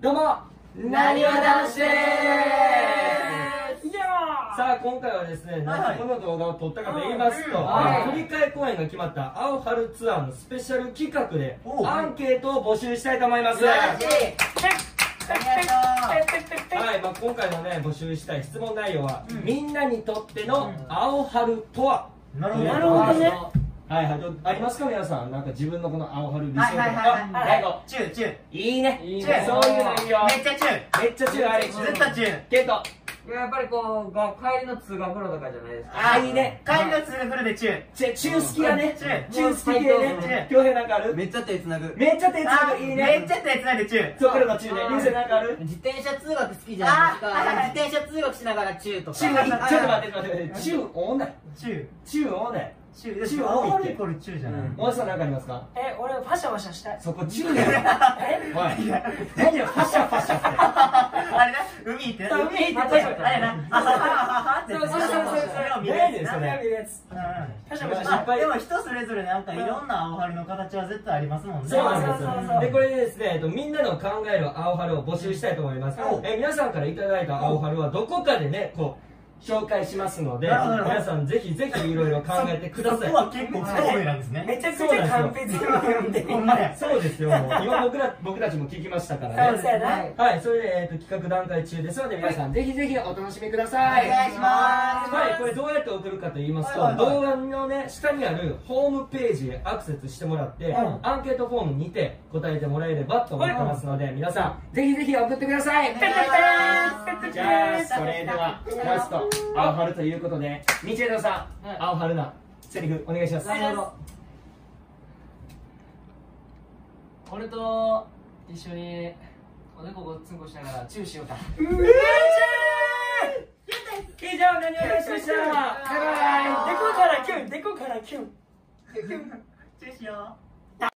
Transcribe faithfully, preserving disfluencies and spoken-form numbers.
どうも、なにわ男子でーす。さあ今回はですね、なぜこの動画を撮ったかと言いますと、振り替え公演が決まった青春ツアーのスペシャル企画でアンケートを募集したいと思います。はい、まあ、今回のね募集したい質問内容は、みんなにとっての青春とは。 なるほどね。はいはい、ありますか皆さん、なんか自分のこの青春理想とか。あ、大悟、 チューチュー、 いいね、 いいね、 そういうのいいよ。 めっちゃチュー、 めっちゃチュー、あれ、 ずっとチュー、 ケント。 やっぱりこう、帰りの通学路とかじゃないですか。 あ、いいね。 帰りの通学路でチュー、 チュー好きやね。 チュー、 チュー好き系ね。恭平なんかある？ めっちゃ手つなぐ。 めっちゃ手つなぐ、いいね。 めっちゃ手つないでチュー。 そこからのチューね。流星なんかある？ 自転車通学好きじゃないですか。自転車通学しながらチューとか。 チュー、ちょっと待って待って、チュー多ない。 チュー、 チュー多ない。 チュー、チュー青春イコールチューじゃない。 大橋さんなんかありますか？ え、俺ファシャファシャしたい。 そこチューやろ。え？おい、何よファシャファシャって。 あれな、海行ってな、海行ってあれな、あははははって。 そうそうそうそう。 何でそれ。 ファシャファシャ。 でも人それぞれなんかいろんな青春の形は絶対ありますもんね。 そうなんですよ。でこれでですね、みんなの考える青春を募集したいと思います。え皆さんからいただいた青春はどこかでねこう紹介しますので、皆さんぜひぜひいろいろ考えてください。 そこは結構不透明なんですね。 めちゃくちゃ完璧に読んで。 ほんまや。 そうですよ。今僕ら僕たちも聞きましたからね。はい、それでえっと企画段階中ですので皆さんぜひぜひお楽しみください。 お願いします。 はい、これどうやって送るかと言いますと、動画のね下にあるホームページへアクセスしてもらって、アンケートフォームにて答えてもらえればと思ってますので、皆さんぜひぜひ送ってください。じゃあそれではラスト青春ということで、道枝さん、青春なセリフお願いします。 俺と一緒におでこごっつんこしながらチューしようか。 以上、なにわ男子でした。バイバイ。 デコからキュン、デコからキュン。 チューしよう。